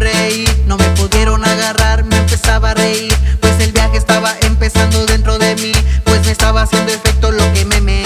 sonreí. No me pudieron agarrar, me empezaba a reír, pues el viaje estaba empezando dentro de mí, pues me estaba haciendo efecto lo que me